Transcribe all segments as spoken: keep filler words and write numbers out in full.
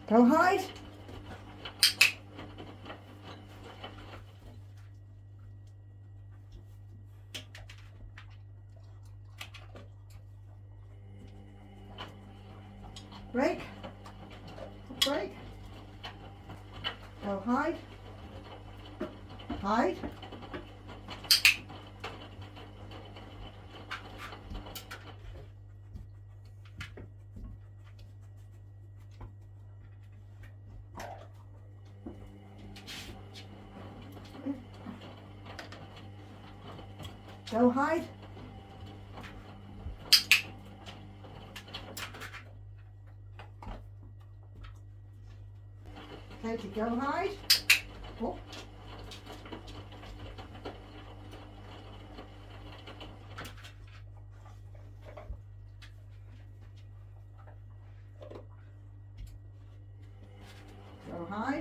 Go hide. Break. Break. Go hide. Hide. Go hide. Katy, go hide. Oh. Go hide.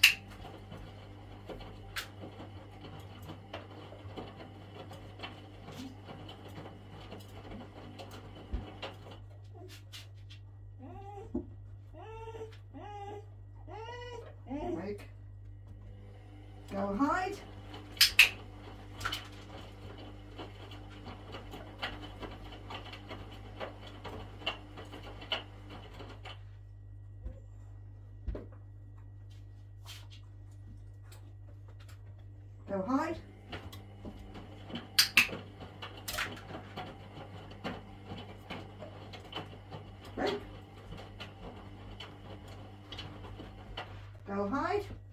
Break. Go hide. Go hide. Break. Go hide.